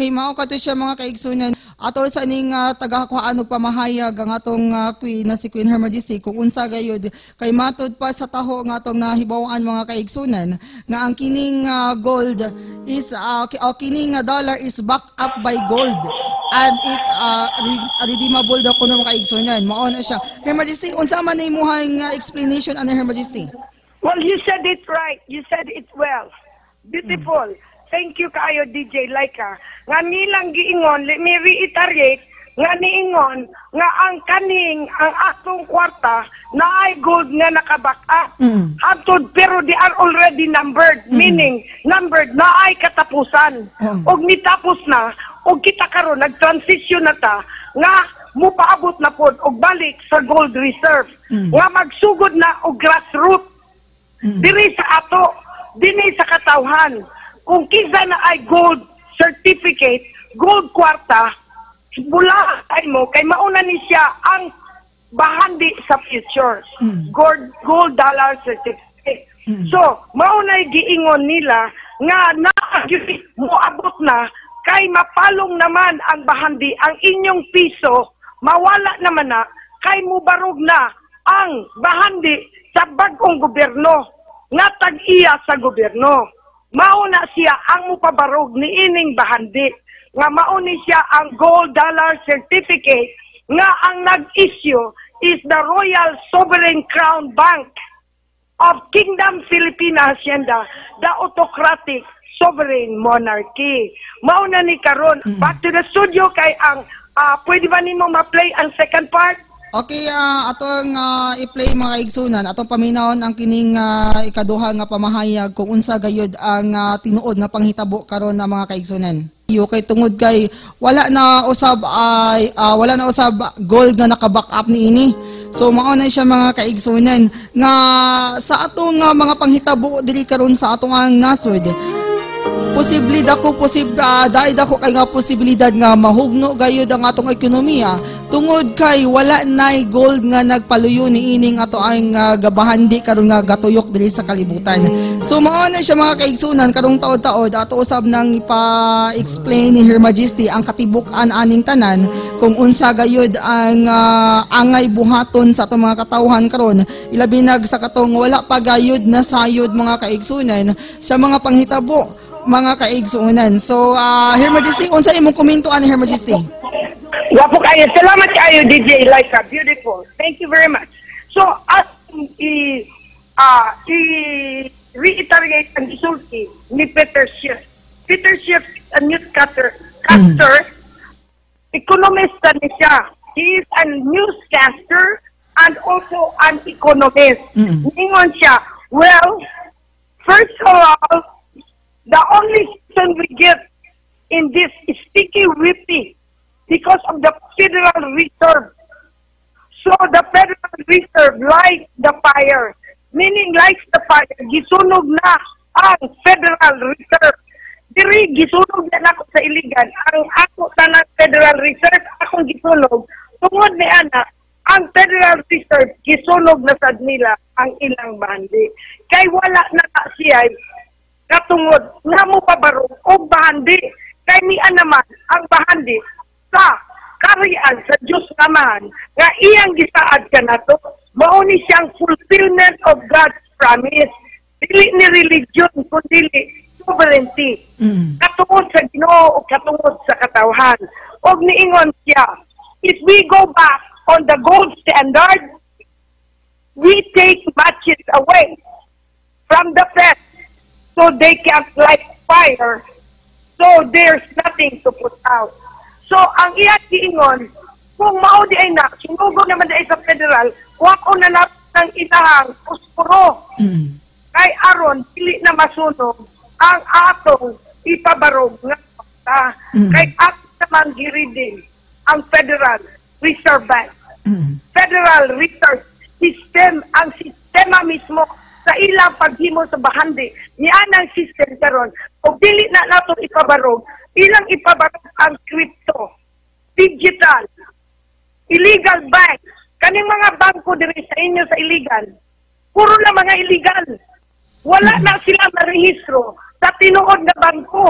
Okay, mao kato siya mga kaigsunan. Ato sa ning tagakuhaan og pamahayag ang atong queen na si Queen Her Majesty kung unsa gayud kay matud pa sa taho nga atong nahibaw-an mga kaigsunan nga ang kining gold is kining dollar is backed up by gold and it redeemable daw kuno mga kaigsunan. Mao na siya. Her Majesty, unsa man na imong explanation ani Her Majesty? Well, you said it right. You said it well. Beautiful. Thank you kaayo DJ Laika. Nga nilang giingon, let me reiterate, nga niingon, nga ang atong kwarta na ay gold nga nakaback up. Hatod, pero they are already numbered, meaning numbered na ay katapusan. Og nitapos na, og kita karon nag-transition na ta, nga mupaabot na pod og balik sa gold reserve. Nga magsugod na og grassroot. Diri sa ato, dini sa katawhan. Kung kisa na ay gold certificate, gold kwarta, mula mo, kay mauna ni siya ang bahandi sa future. Gold dollar certificate. So, mauna giingon nila nga moabot na kay mapalong naman ang bahandi, ang inyong piso, mawala naman na, kay mubarog na ang bahandi sa bagong gobyerno, nga tag-iya sa gobyerno. Mauna siya ang mupabarog ni ining bahandi, nga mauni siya ang gold dollar certificate, nga ang nag-issue is the Royal Sovereign Crown Bank of Kingdom Filipina Hacienda, the Autocratic Sovereign Monarchy. Mauna ni karon. Back to the studio kay ang pwede ba nimo ma-play ang second part? Okay, atong i-play mga kaigsunan, atong paminawon ang kining ikaduha nga pamahayag kung unsa gayud ang tinuod nga panghitabo karon na mga kaigsunan. Kay tungod kay wala na usab gold nga naka-back up niini. So mao na siya mga kaigsunan nga sa atong mga panghitabo diri karon sa atong nasod. Posibilidad ko kay nga posibilidad nga mahugno gayud ang atong ekonomiya tungod kay wala nay gold nga nagpaluyo ni ining ato ang gabahandi karon nga gatuyok diri sa kalibutan. So mao na siya mga kaigsunan karong taod-taod ato usab nang ipa-explain ni Her Majesty ang katibuk-an aning tanan kung unsa gayud ang angay buhaton sa atong mga katawhan karon ilabi nag sa katong wala pa gayud na sayod mga kaigsunan sa mga panghitabo mga kaigsuunan. So, Her Majesty, unsa imong komento ani Her Majesty? Wapo kayo. Salamat kayo, DJ Laika. Beautiful. Thank you very much. So, as i-reiterate ang isulti ni Peter Schiff. Peter Schiff is a newscaster, economist ni siya. He is a newscaster and also an economist. Ningon siya, well, first of all, the only reason we get in this sticky whippy because of the Federal Reserve. So the Federal Reserve lights the fire. Meaning lights the fire. Gisunog na ang Federal Reserve. Diri gisunog na ako sa Iligan. Ang ako tanang Federal Reserve akong gisunog. Tungod ni ana, ang Federal Reserve gisunog na sad nila ang ilang bandi. Kay wala na siya katungod nga mo pabarong o bahandi kay niya naman ang bahandi sa karian sa Diyos naman nga iyang gisaad ka na to mauni siyang fulfillment of God's promise dili ni religion kundi sovereignty katungod sa Ginoo o katungod sa katawhan og niingon siya if we go back on the gold standard we take matches away from the fence so they can't light fire, so there's nothing to put out. So, ang iyang giingon, kung mao di ay na, sinugod naman di sa federal, wako na lang ng inahang puspuro. Kay aron, pili na masunog, ang atong ipabarog nga kay ato naman giridin ang Federal Reserve Bank. Federal Reserve System, ang sistema mismo, sa ilang paghimo sa bahandi niyan ang system karon og dili na nato ipabarog ilang ipabarog ang crypto digital illegal bank kaning mga bangko diri sa inyo sa illegal puro na mga illegal wala na sila marehistro sa tinuod na bangko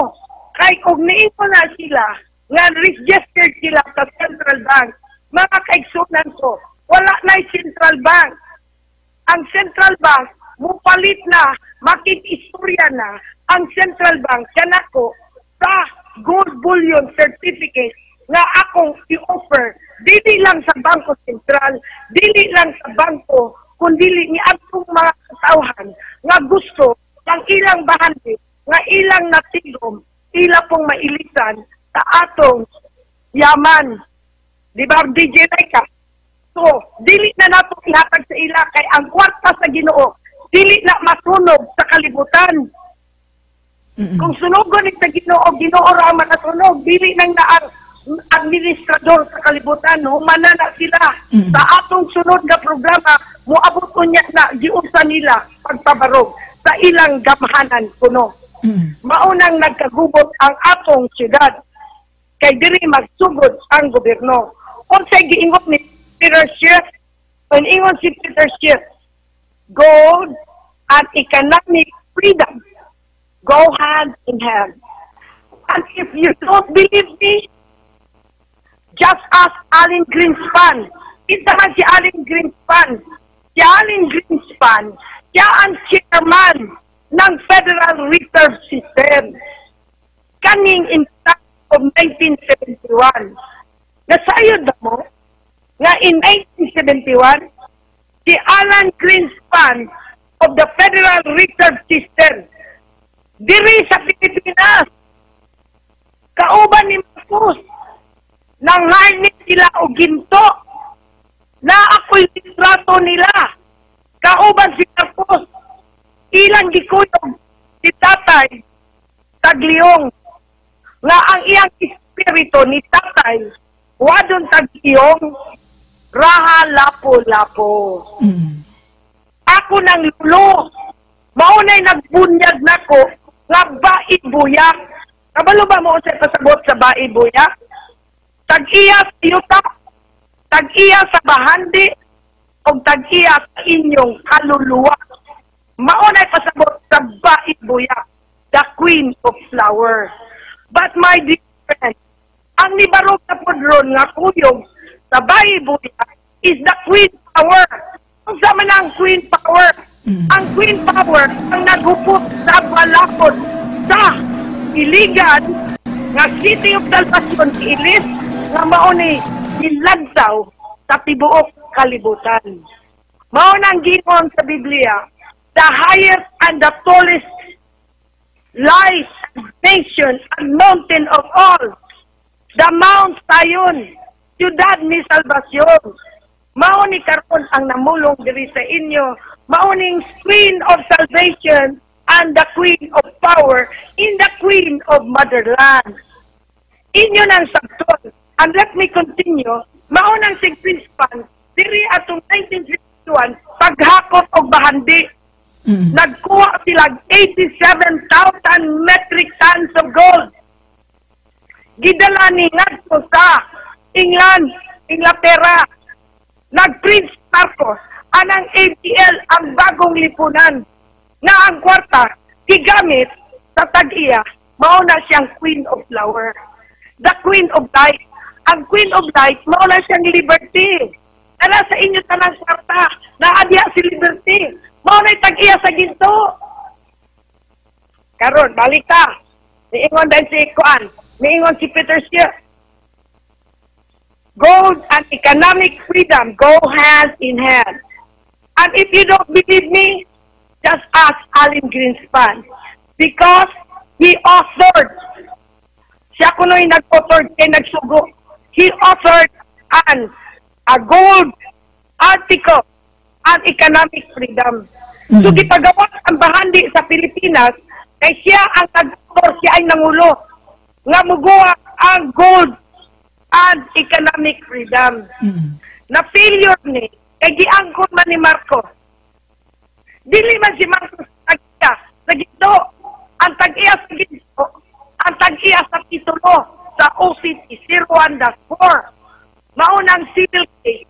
kay kung niingon na sila, nga registered sila sa Central Bank, mga kaigsunan ko, wala na Central Bank. Ang Central Bank, mupalit na, makikistorya na, ang Central Bank, kanako, sa gold bullion certificate na akong i-offer, dili lang sa Bangko Sentral, dili lang sa bangko, kundi ni atong mga katawhan nga gusto ng ilang bahandi, nga ilang natigom, ila pong mailisan sa atong yaman. Di ba, DJ Laika? So, dili na nato ihatag sa ila kay ang kwarta sa Ginoo, dili na masunog sa kalibutan. Kung sunogon ni sa Ginoo, Ginoo ra makasunog, dili nang naang administrador sa kalibutan, humana na sila. Sa atong sunod na programa, muabot unya na giunsa nila pagpabarog sa ilang gamahanan kuno. Maunang nagkagubot ang atong syudad kay diri magsugod ang gobyerno. Unsay giingon ni Peter Schiff, when ingon si Peter Schiff, gold and economic freedom go hand in hand. And if you don't believe me, just ask Allen Greenspan. Ito man si Allen Greenspan. Si Allen Greenspan, siya ang chairman ng Federal Reserve System. Kaning in of 1971. Nasayod na mo nga in 1971, si Allen Greenspan of the Federal Reserve System diri sa Pilipinas, kauban ni Marcos, nang harness sila o ginto na ako'y litrato nila. Kauban si Marcos, ilang gikuyog si Tatay Tagliong nga ang iyang espiritu ni Tatay wadon Tagliong raha lapo-lapo. Ako nang lulo, maunay nagbunyag nako nga baibuyak. Kabalo ba mo sa pasabot sa baibuyak? Tag-iya sa yuta, tag-iya sa bahandi, o tag-iya sa inyong kaluluwa. Maunay pasabot sa baibuyak, the Queen of Flower. But my dear friend, ang nibarog na pudron nga kuyog sa baibuyak is the Queen Power. Kung sama na ang Queen Power, ang Queen Power ang naghupot sa balakod sa Iligan nga City of Salvacion Ilis nga mauni ilagsaw sa tibuok kalibutan. Maunang ginon sa Biblia, the highest and the tallest lies, nation, and mountain of all, the Mount Zion, Ciudad ni Salvacion. Mauni karon ang namulong diri sa inyo, mauning Queen of Salvation and the Queen of Power in the Queen of Motherland. Inyo nang sabton. And let me continue, maunang si Greenspan, diri atong 1951, paghakot og bahandi. Nagkuha sila 87,000 metric tons of gold. Gidala ni ngadto sa England, Inglaterra. Nag-Prince Marcos, anang APL ang bagong lipunan na ang kwarta gigamit sa tag-iya, mauna siyang Queen of Flower. The Queen of Light. Ang Queen of Light, mauna siyang liberty. Ala sa inyo tanang kwarta, naadya si liberty. Mauna'y tag-iya sa ginto. Karon, balik ka. Niingon dahil si Kuan. Niingon si Peter Schiff. Gold and economic freedom go hand in hand. And if you don't believe me, just ask Allen Greenspan. Because he authored, siya kuno'y nag-authored kay nagsugo. He authored a gold article on economic freedom. So, gipagawa ang bahandi sa Pilipinas, kay siya ang nag-author, siya ay nangulo, nga muguha ang gold and economic freedom. Na failure ni, kay giangkon man ni Marcos. Dili man si Marcos tag-iya sa ginto, ang tag-iya sa ginto, ang tag-iya sa titulo sa OCT 01-4. Maunang civil case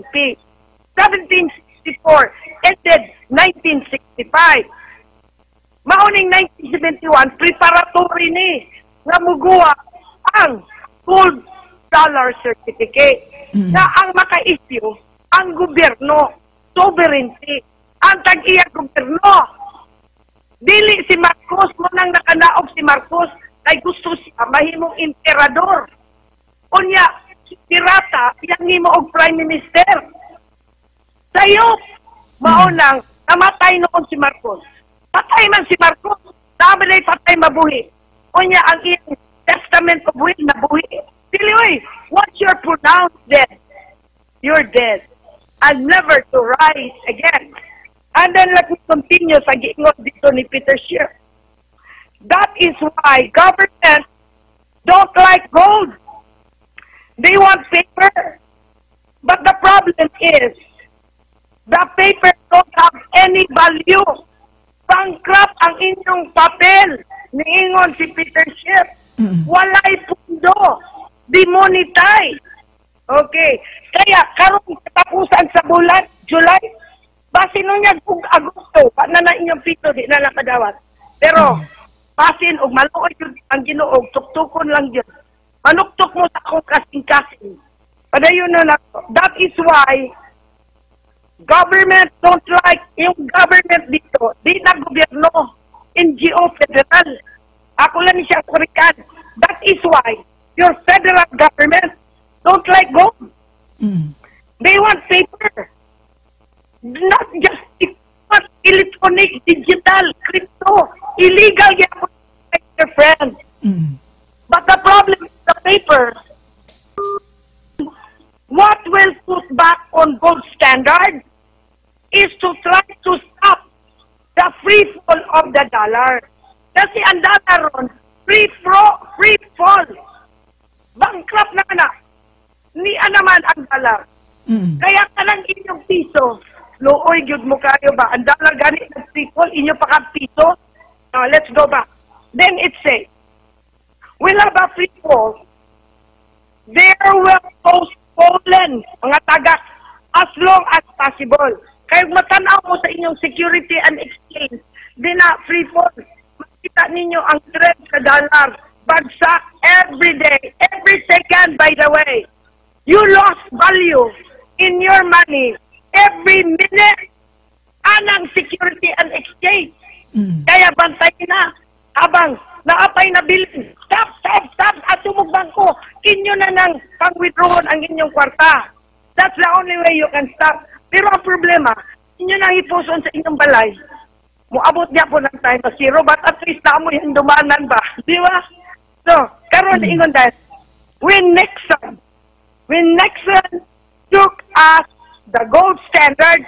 3957P 1764 ended 1965. Mauning 1971, preparatory ni nga muguwa ang gold dollar certificate na ang maka-issue ang gobyerno, sovereignty, ang tag-iya gobyerno. Dili si Marcos, mo nang nakanaog si Marcos, ay gusto siya mahimong emperador. Unya, si Pirata, yang nimo og prime minister. Sayop, maunang, namatay noon si Marcos. Patay man si Marcos, sabi na patay mabuhi. Unya, ang iyang testament of will na buhi. Dili, oy, once you're pronounced dead, you're dead. And never to rise again. And then let me continue sa giingon dito ni Peter Schiff. That is why government don't like gold. They want paper. But the problem is, the paper don't have any value. Bankrupt ang inyong papel. Niingon si Peter Schiff. Walay pundo. Demonetize. Okay. Kaya, karong katapusan sa bulan, July, basin nun niya kung Agosto, pa na inyong pito, di na lang kadawat. Pero, basin, og maluoy yun ang Ginuog, tuktukon lang yun. Manuktok mo sa akong kasing-kasing. Padayon na that is why, government don't like, yung government dito, di na gobyerno, NGO, federal. Ako lang siya Kurikan. That is why, your federal government don't like gold. They want paper. Not just electronic, digital, crypto, illegal, your friend. But the problem is the paper. What will put back on gold standard is to try to stop the free fall of the dollar. Kasi ang dollar ron, free fall. Bankrupt na. Niya naman ang dollar. Kaya kanang inyong piso, looy, gyud mo kayo ba? Ang dollar ganit na free fall, inyo pa ka piso. Let's go back. Then it says, we'll have a free fall. There will postponen, mga tagak, as long as possible. Kaya matanaw mo sa inyong security and exchange, di na free fall. Makita ninyo ang trend sa dollar. Bagsak every day, every second, by the way. You lost value in your money every minute. Anang security and exchange. Kaya bantay na. Habang naapay na bilin. Stop. Atumog bangko. Inyo na nang pang-withdrawon ang inyong kwarta. That's the only way you can stop. Pero ang problema, inyo nang ipuson sa inyong balay. Muabot niya po ng time na zero, but at least na mo yung dumanan ba? Di ba? So, karon ingon dahil, when Nixon took us the gold standard,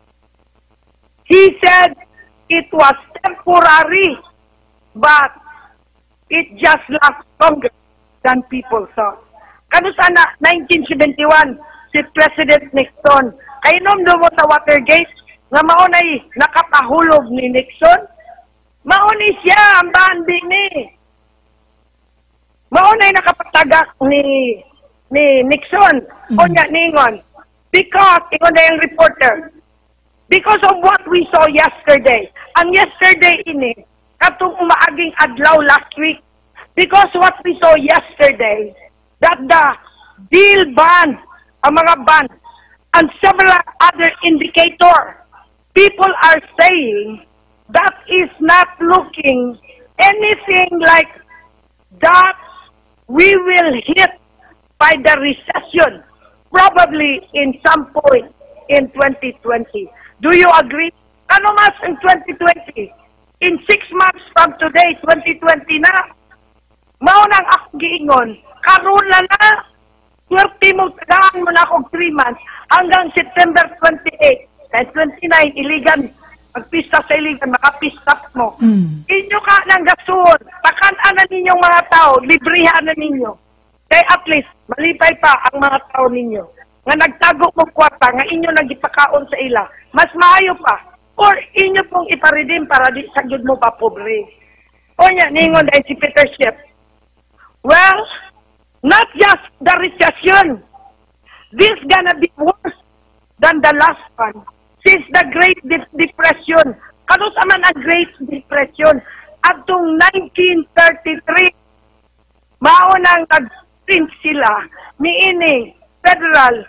he said it was temporary, but it just lasts longer than people thought. Kano sana 1971 si President Nixon, kainom mo sa Watergate, nga maunay nakapahulog ni Nixon, maunay siya ang banding ni. Maunay nakapatagak ni Nixon. O niya, ningon. Because, ingon na yung reporter, because of what we saw yesterday. Ang yesterday ini, katong umaaging adlaw last week, because what we saw yesterday, that the deal ban, ang mga ban, and several other indicators, people are saying that is not looking anything like that we will hit by the recession, probably in some point in 2020. Do you agree? Ano mas in 2020? In 6 months from today, 2020 na. Maunang ako giingon, karon na, swerte mo, tagaan mo na akong 3 months, hanggang September 28, and 29, Iligan, magpista sa Iligan, makapista mo. Inyo ka ng gasol, takan-an na ninyong mga tao, librihan na ninyo. Kaya at least, malipay pa ang mga tao ninyo. Nga nagtago mo kwarta, nga inyo nagipakaon sa ila. Mas maayo pa. Or inyo pong iparedeem para di sagyod mo pa pobre. O niya, ningon dahil si Peter Schiff. Well, not just the recession. This gonna be worse than the last one. Since the Great Depression, Kano sa man ang Great Depression atong 1933 mao nang nag-print sila miining federal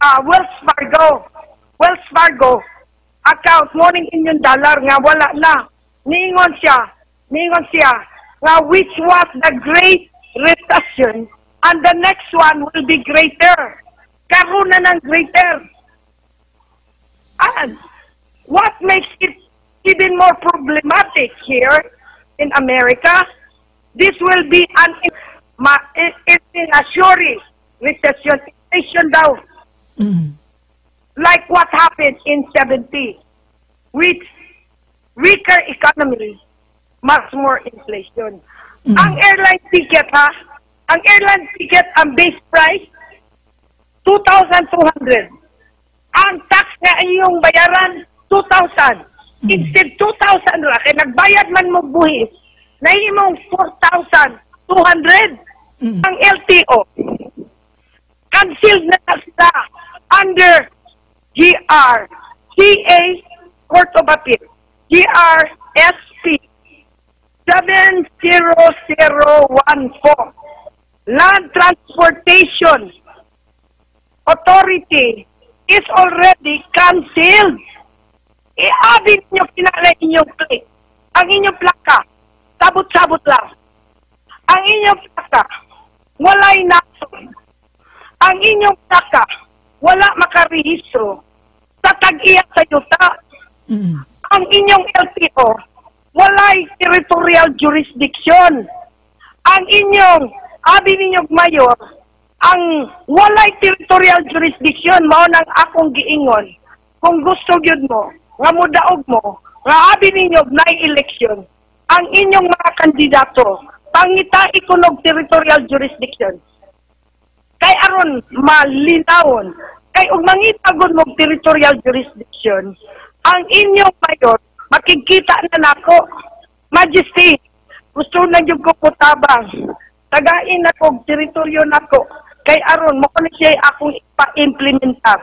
Wells Fargo account morning inyong dollar nga wala na. Niingon siya nga which was the Great Recession and the next one will be greater. Karoon na ng greater. And what makes it even more problematic here in America, this will be an assuring recession daw. Like what happened in 70, with weaker economy, much more inflation. Ang airline ticket ang base price 2,200. Ang tax na iyong bayaran 2,000. Instead 2,000 ra kay nagbayad man mo buhis na imong 4,200. Ang LTO canceled na sila under GRCA Court of Appeal GRSP 70014 Land Transportation Authority is already canceled. Iabin niyo kinala inyong plate. Ang inyong plaka, sabot-sabot lang. Ang inyong plaka, walay nason. Ang inyong plaka, wala makarehistro sa tag-iya sa yuta. Ang inyong LTO, walay territorial jurisdiction. Ang inyong, abi ninyong mayor, ang walay territorial jurisdiction, mao nang akong giingon. Kung gusto gyud mo, nga mudaog mo, nga abi ninyo na eleksyon, ang inyong mga kandidato, pangita ikunog territorial jurisdiction. Kay aron malinawon, kay ug mangitagod mo territorial jurisdiction, ang inyong mayor, makikita na nako, Majesty, gusto na yung kukutabang, tagain ako, teritoryo nako, kay aron mo kung siya akong ipa-implementar.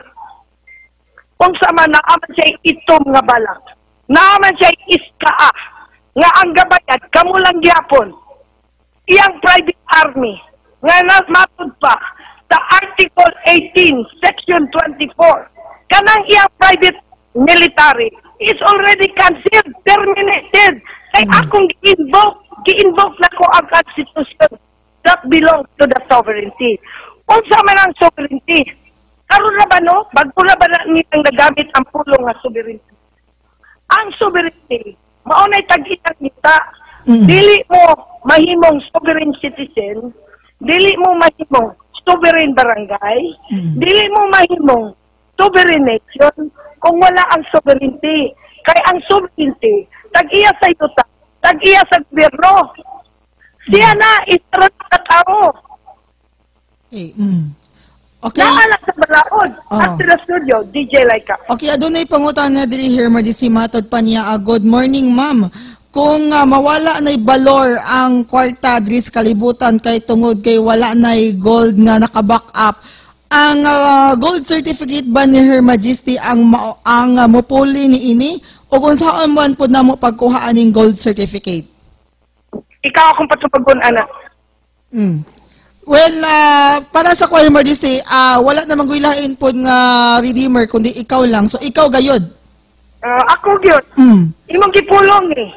Kung sama naaman siya itom nga balak, naaman siya iskaa, nga ang gabayad, kamulang gyapon, iyang private army, nga nasmatod pa, sa Article 18, Section 24, kanang iyang private military is already cancelled, terminated. Kay akong gi-invoke na ko ang Constitution that belongs to the sovereignty. Unsa man ang sovereignty? Karon na ba no? Bago na ba na nilang nagamit ang pulong nga sovereignty? Ang sovereignty, maunay tag-itang kita. Dili mo mahimong sovereign citizen, dili mo mahimong sovereign barangay, dili mo mahimong sovereign nation kung wala ang sovereignty. Kay ang sovereignty, tag-iya sa yuta, tag-iya sa gobyerno. Siya na, isara na tao. Okay. Okay. Naalak sa balaod. After the studio, DJ Laika. Okay, adunay pangutan na dili here, Majesty, matod pa niya. Good morning, ma'am. Kung mawala na'y balor ang kwarta diri sa kalibutan kay tungod kay wala na'y gold nga naka-back up, ang gold certificate ba ni Her Majesty ang mupuli ni ini o kung saan man po na mo pagkuhaan ng gold certificate? Ikaw akong patupagon, anak. Well, para sa Her Majesty, wala namang guilain po nga redeemer kundi ikaw lang. So ikaw gayod. Ako gyud. Imong gipulong eh.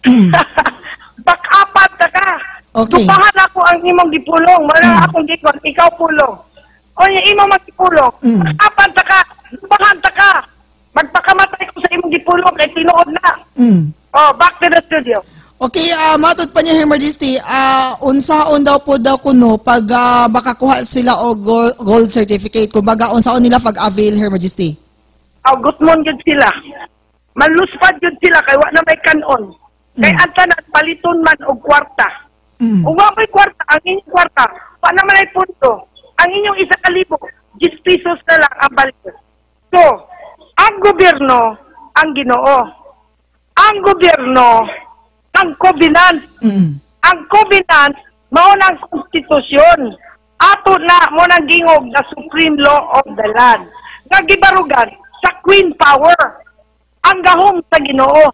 Bakapat ta ka. Okay. Tupahan ako ang imong gipulong. Wala akong gikon, ikaw pulong. O imong magipulong. Bakapat ta ka. Tupahan ta ka. Magpakamatay ko sa imong gipulong kay tinuod na. Back to the studio. Okay, matod pa niya, Her Majesty, unsaon daw po daw kuno pag makakuha sila o gold certificate, kumbaga unsaon nila pag-avail, Her Majesty? Gutmon yun sila. Maluspad yun sila kay wala na may kanon. Kay antanan paliton man og kwarta. Kung may kwarta, ang inyong kwarta, pa naman ay punto. Ang inyong 1,000, 10 pesos na lang ang balik. So, ang gobyerno, ang Ginoo. Ang gobyerno, ang covenant. Ang covenant, mao nang konstitusyon. Ato na mo nang gingog na supreme law of the land. Nagibarugan sa Queen Power. Ang gahom sa Ginoo,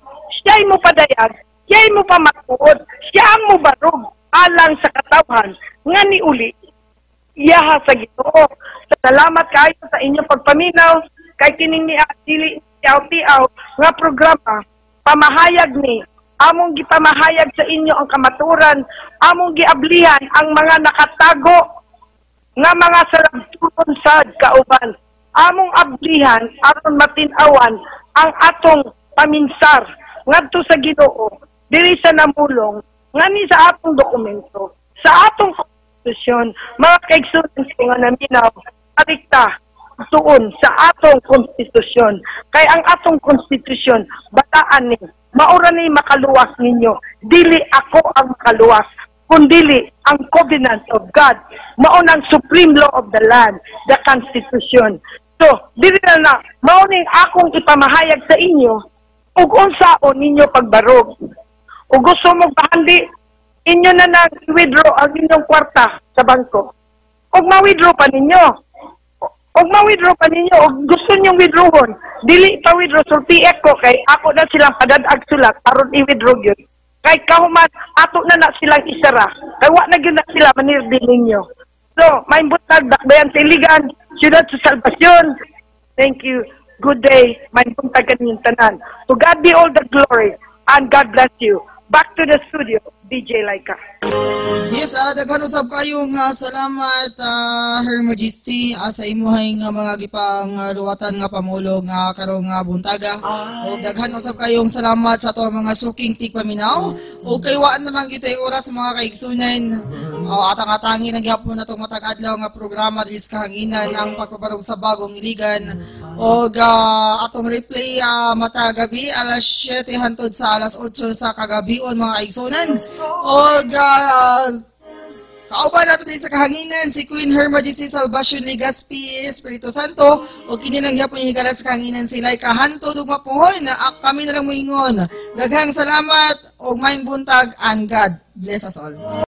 siya'y mo padayag, siya'y mo pamatuod, siya ang mo barog alang sa katawhan nga ni uli iyaha sa Ginoo. Salamat kayo sa inyong pagpaminaw kay kining ni dili tiaw-tiaw nga programa pamahayag ni among gipamahayag sa inyo ang kamaturan, among giablihan ang mga nakatago nga mga sarabturon sa kauban, among ablihan aron matin-awan ang atong paminsar ngadto sa Ginoo diri sa namulong nga ni sa atong dokumento, sa atong konstitusyon, mga kaigsunan nga naminaw, alikta tuon sa atong konstitusyon. Kay ang atong konstitusyon, bataan ni, maura ni makaluwas ninyo. Dili ako ang makaluwas, kundili ang covenant of God, maunang supreme law of the land, the constitution. So, dili na mauning akong ipamahayag sa inyo, ug unsaon ninyo pagbarog. O gusto mong pahandi, inyo na nag-withdraw ang inyong kwarta sa bangko. O ma-withdraw pa ninyo. O gusto nyong withdrawon, dili pa withdraw, sultiek ko kay ako na silang padadag sulat, aron i-withdraw yun. Kay kahuman, ato na silang isara. Kay wa na yun na sila manirdi ninyo. So, may buntag, dakbayan sa Iligan, siyudad sa Salvacion. Thank you. Good day. May buntag kanyang tanan. To God be all the glory, and God bless you. Back to the studio, DJ Laika. Yes, daghan usab kayong salamat, Her Majesty, sa imuhay nga mga gipang luwatan nga pamulo nga karong buntaga. O daghan usab kayong salamat sa ato mga suking tigpaminaw. O kay waan naman gitay oras mga kaigsunan. Atang-atangi na gyapon natong matag adlaw nga programa diri sa kahanginan ang pagpabarog sa bagong Iligan. O atong replay matagabi alas 7 hantod sa alas 8 sa kagabion mga kaigsunan. O kauban nato din sa kahanginan si Queen Her Majesty Salvacion Legaspi Espiritu Santo o kini nang gyapon higala sa kahanginan sila kahanto ug mapuhon na kami na lang moingon daghang salamat og maayong buntag and God bless us all.